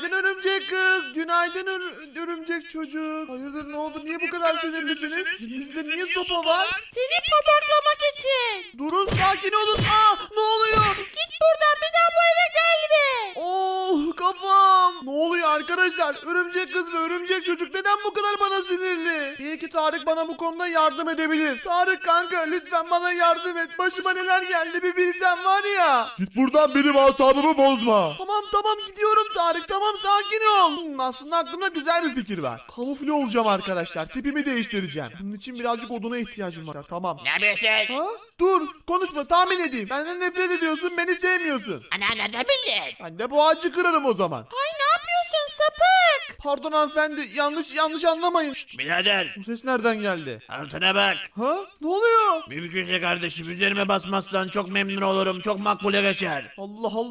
Günaydın örümcek kız. Günaydın örümcek çocuk. Hayırdır ne oldu? Niye bu kadar sinirlisiniz? Elinizde niye sopa var? Seni pataklamak için. Durun sakin olun. Ne oluyor? Git buradan, bir daha bu eve gelme. Oh kafam. Ne oluyor arkadaşlar? Örümcek kız ve örümcek çocuk neden bu kadar bana sinirli? Belki Tarık bana bu konuda yardım edebilir. Tarık kanka lütfen bana yardım et. Başıma neler geldi bir bilsen var ya. Git buradan, benim asabımı bozma. Tamam gidiyorum Tarık, tamam sakin ol. Aslında aklımda güzel bir fikir var. Kamufle olacağım arkadaşlar. Tipimi değiştireceğim. Bunun için birazcık oduna ihtiyacım var. Tamam. Ne yapıyorsun? Ha? Dur konuşma, tahmin edeyim. Benden nefret ediyorsun, beni sevmiyorsun. Ana nereden bildin? Ben de bu ağacı kırarım o zaman. Ay ne yapıyorsun sapık? Pardon hanımefendi, yanlış anlamayın. Birader Bu ses nereden geldi? altına bak. Ha? Ne oluyor? Mümkünse kardeşim üzerime basmazsan çok memnun olurum. Çok makbule geçer. Allah Allah.